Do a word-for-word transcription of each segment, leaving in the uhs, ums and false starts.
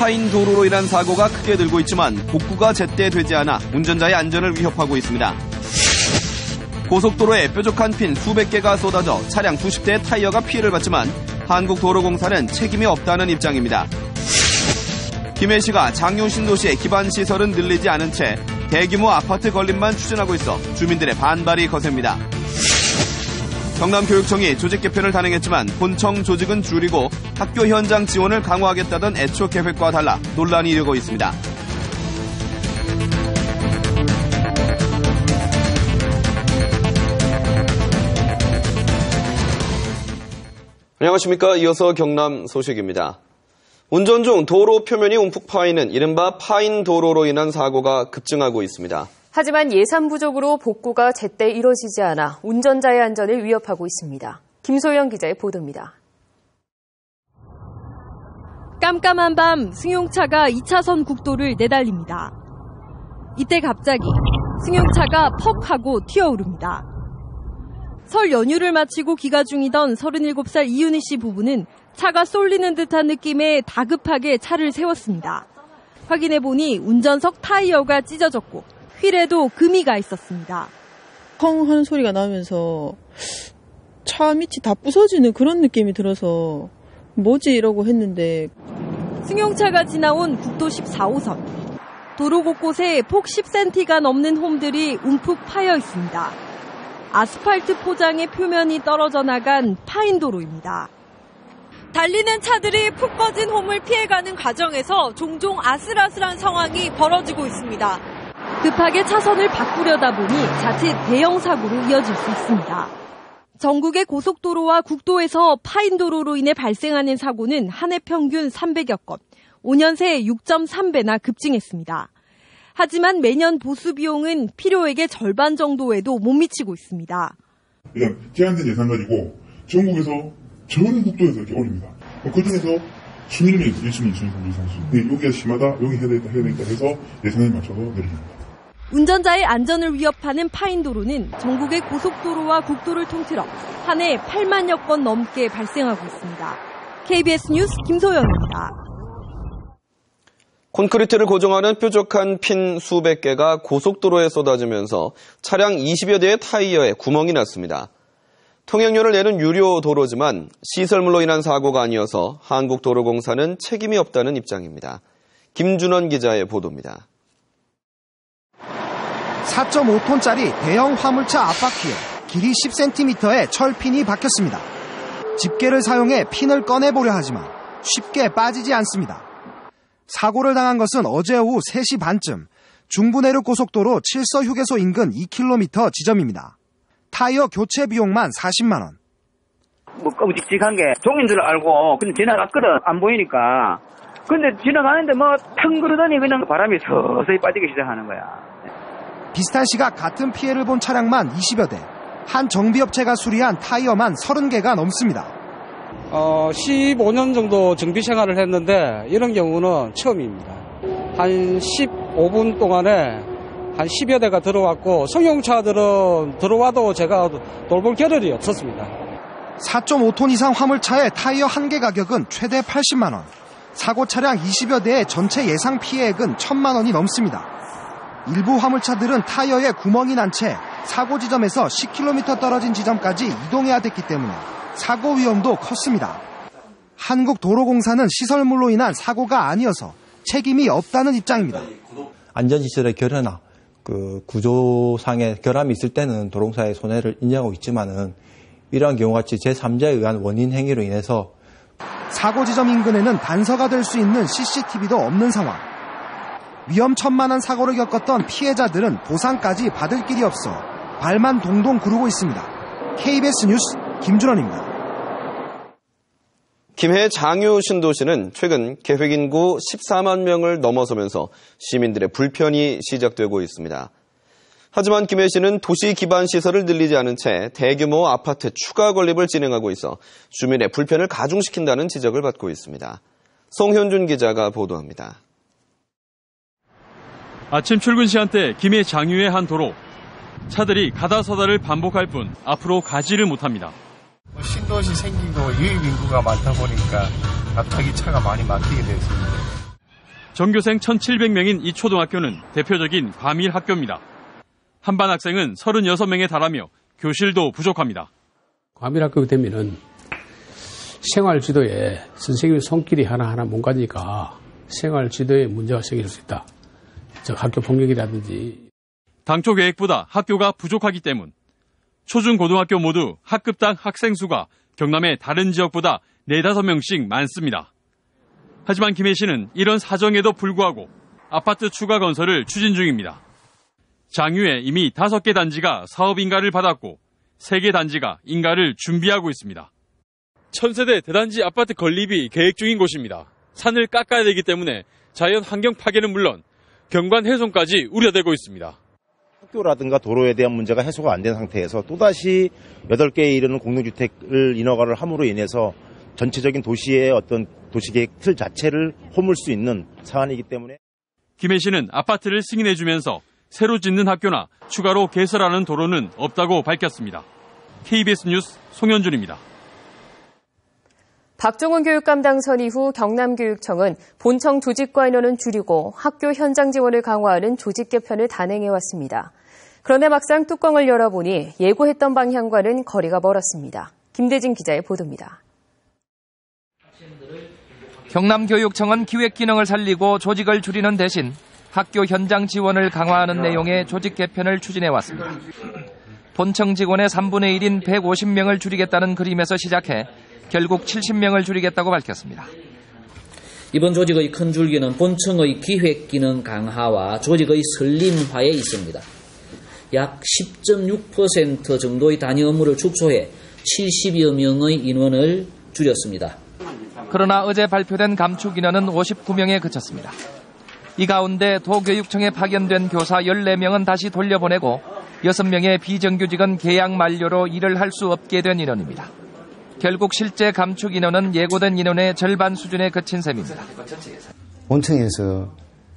파인 도로로 인한 사고가 크게 늘고 있지만 복구가 제때 되지 않아 운전자의 안전을 위협하고 있습니다. 고속도로에 뾰족한 핀 수백 개가 쏟아져 차량 수십 대의 타이어가 피해를 봤지만 한국도로공사는 책임이 없다는 입장입니다. 김해 시가 장유 신도시의 기반 시설은 늘리지 않은 채 대규모 아파트 건립만 추진하고 있어 주민들의 반발이 거셉니다. 경남교육청이 조직 개편을 단행했지만 본청 조직은 줄이고 학교 현장 지원을 강화하겠다던 애초 계획과 달라 논란이 일고 있습니다. 안녕하십니까. 이어서 경남 소식입니다. 운전 중 도로 표면이 움푹 파이는 이른바 파인 도로로 인한 사고가 급증하고 있습니다. 하지만 예산 부족으로 복구가 제때 이뤄지지 않아 운전자의 안전을 위협하고 있습니다. 김소영 기자의 보도입니다. 깜깜한 밤 승용차가 이 차선 국도를 내달립니다. 이때 갑자기 승용차가 퍽 하고 튀어오릅니다. 설 연휴를 마치고 귀가 중이던 서른일곱 살 이윤희 씨 부부는 차가 쏠리는 듯한 느낌에 다급하게 차를 세웠습니다. 확인해보니 운전석 타이어가 찢어졌고 휠에도 금이 가 있었습니다. 펑 하는 소리가 나면서 차 밑이 다 부서지는 그런 느낌이 들어서 뭐지 이러고 했는데 승용차가 지나온 국도 십사 호선. 도로 곳곳에 폭 십 센티미터가 넘는 홈들이 움푹 파여 있습니다. 아스팔트 포장의 표면이 떨어져 나간 파인 도로입니다. 달리는 차들이 푹 꺼진 홈을 피해가는 과정에서 종종 아슬아슬한 상황이 벌어지고 있습니다. 급하게 차선을 바꾸려다 보니 자칫 대형 사고로 이어질 수 있습니다. 전국의 고속도로와 국도에서 파인 도로로 인해 발생하는 사고는 한 해 평균 삼백여 건, 오 년 새 육 점 삼 배나 급증했습니다. 하지만 매년 보수 비용은 필요액의 절반 정도에도 못 미치고 있습니다. 그러니까 제한된 예산 가지고 전국에서 전 국도에서 이렇게 올립니다. 그중에서 순위는 일 순위, 이 순위, 삼 순위, 사 순위. 여기가 심하다, 여기 해야 되겠다, 해야 되겠다 해서 예산에 맞춰서 내려줍니다. 운전자의 안전을 위협하는 파인 도로는 전국의 고속도로와 국도를 통틀어 한 해 팔만여 건 넘게 발생하고 있습니다. 케이비에스 뉴스 김소영입니다. 콘크리트를 고정하는 뾰족한 핀 수백 개가 고속도로에 쏟아지면서 차량 이십여 대의 타이어에 구멍이 났습니다. 통행료를 내는 유료 도로지만 시설물로 인한 사고가 아니어서 한국도로공사는 책임이 없다는 입장입니다. 김준원 기자의 보도입니다. 사 점 오 톤짜리 대형 화물차 앞바퀴에 길이 십 센티미터의 철핀이 박혔습니다. 집게를 사용해 핀을 꺼내보려 하지만 쉽게 빠지지 않습니다. 사고를 당한 것은 어제 오후 세 시 반쯤 중부내륙 고속도로 칠서 휴게소 인근 이 킬로미터 지점입니다. 타이어 교체 비용만 사십만 원. 뭐 끔찍한 게 종인 줄 알고 근데 지나갔거든. 안 보이니까. 근데 지나가는데 뭐 腾그러더니 그냥 바람이 서서히 빠지기 시작하는 거야. 비슷한 시각 같은 피해를 본 차량만 이십여 대, 한 정비업체가 수리한 타이어만 서른 개가 넘습니다. 어, 십오 년 정도 정비 생활을 했는데 이런 경우는 처음입니다. 한 십오 분 동안에 한 십여 대가 들어왔고 승용차들은 들어와도 제가 돌볼 겨를이 없었습니다. 사 점 오 톤 이상 화물차의 타이어 한 개 가격은 최대 팔십만 원, 사고 차량 이십여 대의 전체 예상 피해액은 천만 원이 넘습니다. 일부 화물차들은 타이어에 구멍이 난 채 사고 지점에서 십 킬로미터 떨어진 지점까지 이동해야 됐기 때문에 사고 위험도 컸습니다. 한국도로공사는 시설물로 인한 사고가 아니어서 책임이 없다는 입장입니다. 안전시설의 결여나 그 구조상의 결함이 있을 때는 도로공사의 손해를 인정하고 있지만은 이러한 경우같이 제삼자에 의한 원인 행위로 인해서 사고 지점 인근에는 단서가 될 수 있는 씨씨티비도 없는 상황. 위험천만한 사고를 겪었던 피해자들은 보상까지 받을 길이 없어 발만 동동 구르고 있습니다. 케이비에스 뉴스 김준원입니다. 김해 장유 신도시는 최근 계획인구 십사만 명을 넘어서면서 시민들의 불편이 시작되고 있습니다. 하지만 김해시는 도시 기반 시설을 늘리지 않은 채 대규모 아파트 추가 건립을 진행하고 있어 주민의 불편을 가중시킨다는 지적을 받고 있습니다. 송현준 기자가 보도합니다. 아침 출근 시간대 김해 장유의 한 도로. 차들이 가다서다를 반복할 뿐 앞으로 가지를 못합니다. 신도시 생기고 유입 인구가 많다 보니까 갑자기 차가 많이 막히게 됐습니다. 전교생 천칠백 명인 이 초등학교는 대표적인 과밀 학교입니다. 한반 학생은 서른여섯 명에 달하며 교실도 부족합니다. 과밀 학교가 되면은 생활 지도에 선생님의 손길이 하나하나 못 가니까 생활 지도에 문제가 생길 수 있다. 즉 학교 폭력이라든지. 당초 계획보다 학교가 부족하기 때문 초중 고등학교 모두 학급당 학생 수가 경남의 다른 지역보다 네다섯 명씩 많습니다. 하지만 김해 씨는 이런 사정에도 불구하고 아파트 추가 건설을 추진 중입니다. 장유에 이미 다섯 개 단지가 사업 인가를 받았고 세 개 단지가 인가를 준비하고 있습니다. 천세대 대단지 아파트 건립이 계획 중인 곳입니다. 산을 깎아야 되기 때문에 자연 환경 파괴는 물론 경관 훼손까지 우려되고 있습니다. 학교라든가 도로에 대한 문제가 해소가 안 된 상태에서 또다시 여덟 개에 이르는 공동주택을 인허가를 함으로 인해서 전체적인 도시의 어떤 도시계획 틀 자체를 허물 수 있는 사안이기 때문에 김해 씨는 아파트를 승인해주면서 새로 짓는 학교나 추가로 개설하는 도로는 없다고 밝혔습니다. 케이비에스 뉴스 송현준입니다. 박종훈 교육감 선 이후 경남교육청은 본청 조직과 인원은 줄이고 학교 현장 지원을 강화하는 조직 개편을 단행해왔습니다. 그런데 막상 뚜껑을 열어보니 예고했던 방향과는 거리가 멀었습니다. 김대진 기자의 보도입니다. 경남교육청은 기획 기능을 살리고 조직을 줄이는 대신 학교 현장 지원을 강화하는 내용의 조직 개편을 추진해왔습니다. 본청 직원의 삼분의 일인 백오십 명을 줄이겠다는 그림에서 시작해 결국 칠십 명을 줄이겠다고 밝혔습니다. 이번 조직의 큰 줄기는 본청의 기획 기능 강화와 조직의 슬림화에 있습니다. 약 십 점 육 퍼센트 정도의 단위 업무를 축소해 칠십여 명의 인원을 줄였습니다. 그러나 어제 발표된 감축 인원은 오십구 명에 그쳤습니다. 이 가운데 도교육청에 파견된 교사 열네 명은 다시 돌려보내고 여섯 명의 비정규직은 계약 만료로 일을 할 수 없게 된 인원입니다. 결국 실제 감축 인원은 예고된 인원의 절반 수준에 그친 셈입니다. 본청에서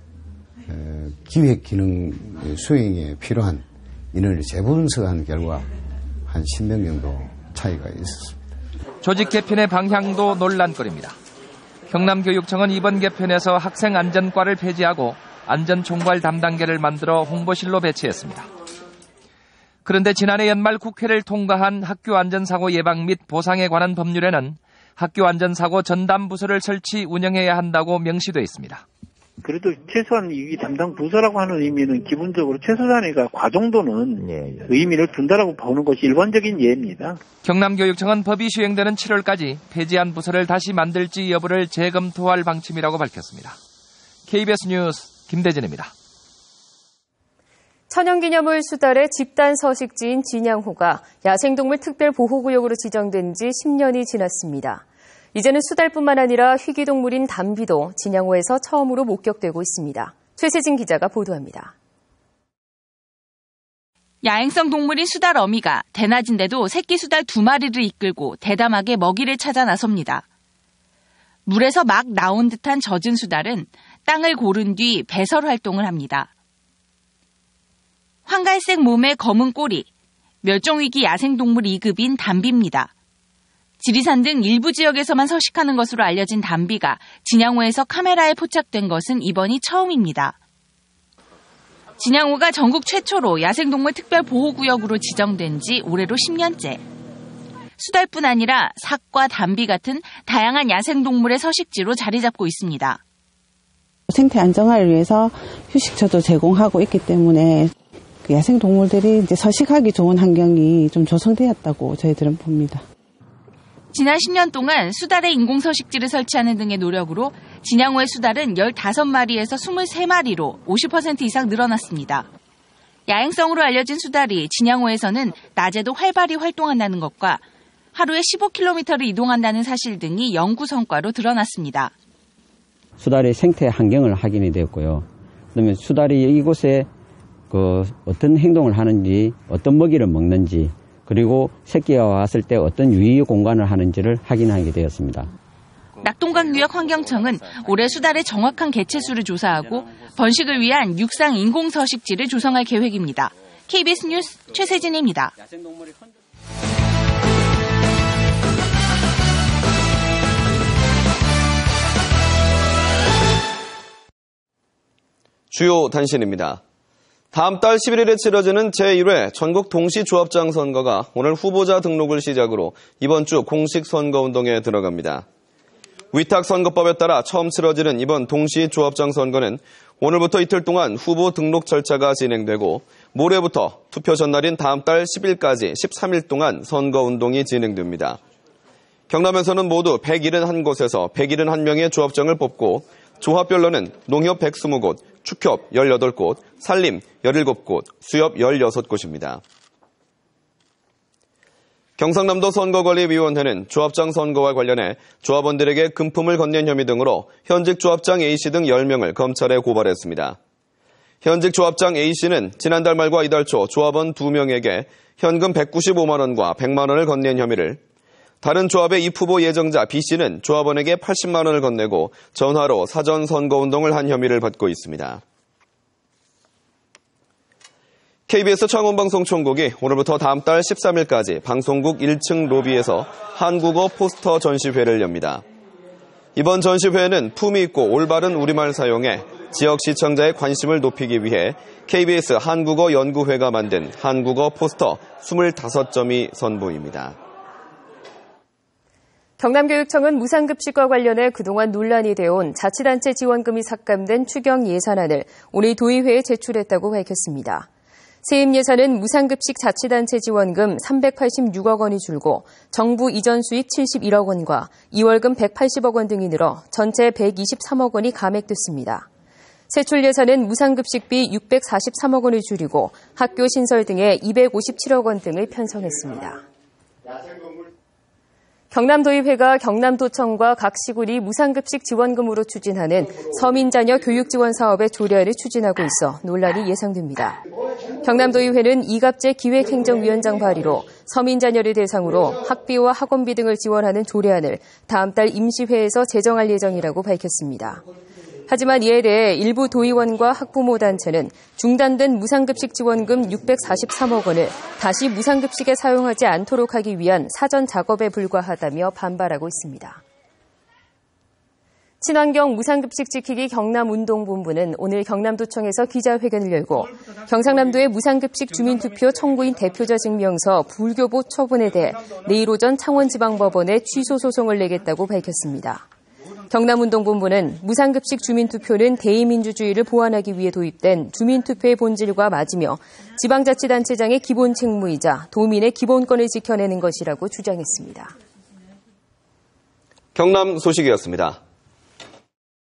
기획 기능 수행에 필요한 인원을 재분석한 결과 한 십 명 정도 차이가 있었습니다. 조직 개편의 방향도 논란거리입니다. 경남교육청은 이번 개편에서 학생안전과를 폐지하고 안전총괄 담당계를 만들어 홍보실로 배치했습니다. 그런데 지난해 연말 국회를 통과한 학교안전사고 예방 및 보상에 관한 법률에는 학교안전사고 전담부서를 설치 운영해야 한다고 명시돼 있습니다. 그래도 최소한 이 담당 부서라고 하는 의미는 기본적으로 최소 단위가 과정도는 예, 예. 의미를 둔다라고 보는 것이 일반적인 예입니다. 경남교육청은 법이 시행되는 칠월까지 폐지한 부서를 다시 만들지 여부를 재검토할 방침이라고 밝혔습니다. 케이비에스 뉴스 김대진입니다. 천연기념물 수달의 집단 서식지인 진양호가 야생동물 특별보호구역으로 지정된 지 십 년이 지났습니다. 이제는 수달뿐만 아니라 희귀동물인 담비도 진양호에서 처음으로 목격되고 있습니다. 최세진 기자가 보도합니다. 야행성 동물인 수달 어미가 대낮인데도 새끼 수달 두 마리를 이끌고 대담하게 먹이를 찾아 나섭니다. 물에서 막 나온 듯한 젖은 수달은 땅을 고른 뒤 배설 활동을 합니다. 황갈색 몸에 검은 꼬리, 멸종위기 야생동물 이 급인 담비입니다. 지리산 등 일부 지역에서만 서식하는 것으로 알려진 담비가 진양호에서 카메라에 포착된 것은 이번이 처음입니다. 진양호가 전국 최초로 야생동물 특별보호구역으로 지정된 지 올해로 십 년째. 수달뿐 아니라 삭과 담비 같은 다양한 야생동물의 서식지로 자리 잡고 있습니다. 생태 안정화를 위해서 휴식처도 제공하고 있기 때문에 그 야생동물들이 이제 서식하기 좋은 환경이 좀 조성되었다고 저희들은 봅니다. 지난 십 년 동안 수달의 인공서식지를 설치하는 등의 노력으로 진양호의 수달은 열다섯 마리에서 스물세 마리로 오십 퍼센트 이상 늘어났습니다. 야행성으로 알려진 수달이 진양호에서는 낮에도 활발히 활동한다는 것과 하루에 십오 킬로미터를 이동한다는 사실 등이 연구 성과로 드러났습니다. 수달의 생태 환경을 확인이 되었고요. 그다음에 수달이 이곳에 그 어떤 행동을 하는지, 어떤 먹이를 먹는지, 그리고 새끼가 왔을 때 어떤 유의 공간을 하는지를 확인하게 되었습니다. 낙동강유역 환경청은 올해 수달의 정확한 개체수를 조사하고 번식을 위한 육상 인공서식지를 조성할 계획입니다. 케이비에스 뉴스 최세진입니다. 주요 단신입니다. 다음 달 십일 일에 치러지는 제일 회 전국 동시조합장 선거가 오늘 후보자 등록을 시작으로 이번 주 공식 선거운동에 들어갑니다. 위탁선거법에 따라 처음 치러지는 이번 동시조합장 선거는 오늘부터 이틀 동안 후보 등록 절차가 진행되고 모레부터 투표 전날인 다음 달 십 일까지 십삼 일 동안 선거운동이 진행됩니다. 경남에서는 모두 백칠십일 곳에서 백칠십일 명의 조합장을 뽑고 조합별로는 농협 백이십 곳, 축협 열여덟 곳, 산림 열일곱 곳, 수협 열여섯 곳입니다. 경상남도 선거관리위원회는 조합장 선거와 관련해 조합원들에게 금품을 건넨 혐의 등으로 현직 조합장 A씨 등 열 명을 검찰에 고발했습니다. 현직 조합장 A씨는 지난달 말과 이달 초 조합원 두 명에게 현금 백구십오만 원과 백만 원을 건넨 혐의를, 다른 조합의 입후보 예정자 B씨는 조합원에게 팔십만 원을 건네고 전화로 사전 선거운동을 한 혐의를 받고 있습니다. 케이비에스 창원방송총국이 오늘부터 다음 달 십삼 일까지 방송국 일 층 로비에서 한국어 포스터 전시회를 엽니다. 이번 전시회에는 품위 있고 올바른 우리말 사용에 지역 시청자의 관심을 높이기 위해 케이비에스 한국어 연구회가 만든 한국어 포스터 이십오 점이 선보입니다. 경남교육청은 무상급식과 관련해 그동안 논란이 되어온 자치단체 지원금이 삭감된 추경 예산안을 오늘 도의회에 제출했다고 밝혔습니다. 세입 예산은 무상급식 자치단체 지원금 삼백팔십육억 원이 줄고 정부 이전 수입 칠십일억 원과 이월금 백팔십억 원 등이 늘어 전체 백이십삼억 원이 감액됐습니다. 세출 예산은 무상급식비 육백사십삼억 원을 줄이고 학교 신설 등에 이백오십칠억 원 등을 편성했습니다. 경남도의회가 경남도청과 각 시군이 무상급식 지원금으로 추진하는 서민자녀 교육지원 사업의 조례안을 추진하고 있어 논란이 예상됩니다. 경남도의회는 이갑재 기획행정위원장 발의로 서민자녀를 대상으로 학비와 학원비 등을 지원하는 조례안을 다음 달 임시회에서 제정할 예정이라고 밝혔습니다. 하지만 이에 대해 일부 도의원과 학부모 단체는 중단된 무상급식 지원금 육백사십삼억 원을 다시 무상급식에 사용하지 않도록 하기 위한 사전 작업에 불과하다며 반발하고 있습니다. 친환경 무상급식 지키기 경남운동본부는 오늘 경남도청에서 기자회견을 열고 경상남도의 무상급식 주민투표 청구인 대표자 증명서 불교보 처분에 대해 내일 오전 창원지방법원에 취소 소송을 내겠다고 밝혔습니다. 경남운동본부는 무상급식 주민투표는 대의민주주의를 보완하기 위해 도입된 주민투표의 본질과 맞으며 지방자치단체장의 기본 책무이자 도민의 기본권을 지켜내는 것이라고 주장했습니다. 경남 소식이었습니다.